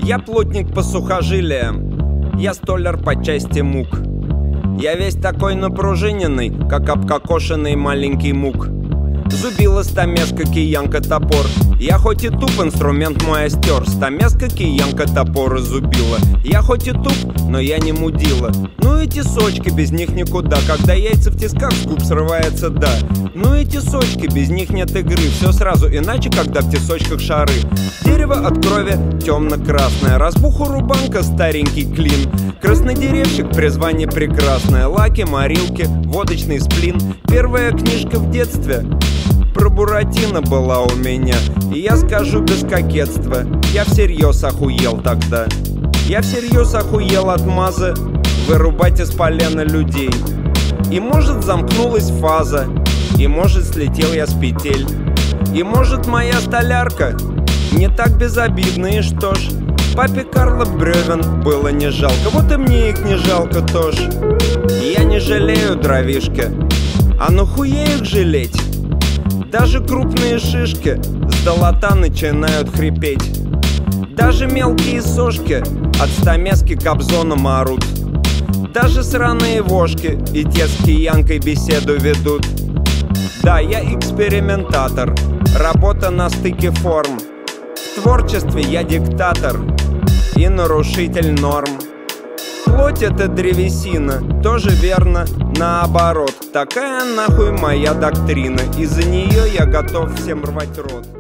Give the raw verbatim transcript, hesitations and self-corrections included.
Я плотник по сухожилиям, я столяр по части мук. Я весь такой напружиненный, как обкокошенный маленький мук. Зубила, стамеска, киянка, топор. Я хоть и туп, инструмент мой остер. Стамеска, киянка, топор и зубила. Я хоть и туп, но я не мудила. Ну эти сочки, без них никуда. Когда яйца в тисках, с губ срывается да. Ну эти сочки, без них нет игры. Все сразу иначе, когда в тесочках шары. Дерево от крови темно-красное. Разбуху рубанка, старенький клин. Краснодеревщик, призвание прекрасное. Лаки, морилки, водочный сплин. Первая книжка в детстве про Буратино была у меня. И я скажу без кокетства, я всерьез охуел тогда. Я всерьез охуел от мазы вырубать из полена людей. И может замкнулась фаза, и может слетел я с петель. И может моя столярка не так безобидна, и что ж, папе Карлов бревен было не жалко. Вот и мне их не жалко тоже. Я не жалею дровишки, а нахуя их жалеть? Даже крупные шишки с долота начинают хрипеть. Даже мелкие сошки от стамески кобзоном орут. Даже сраные вошки и те с киянкой беседу ведут. Да, я экспериментатор, работа на стыке форм. В творчестве я диктатор и нарушитель норм. Плоть — это древесина, тоже верно, наоборот. Такая нахуй моя доктрина, из-за нее я готов всем рвать рот.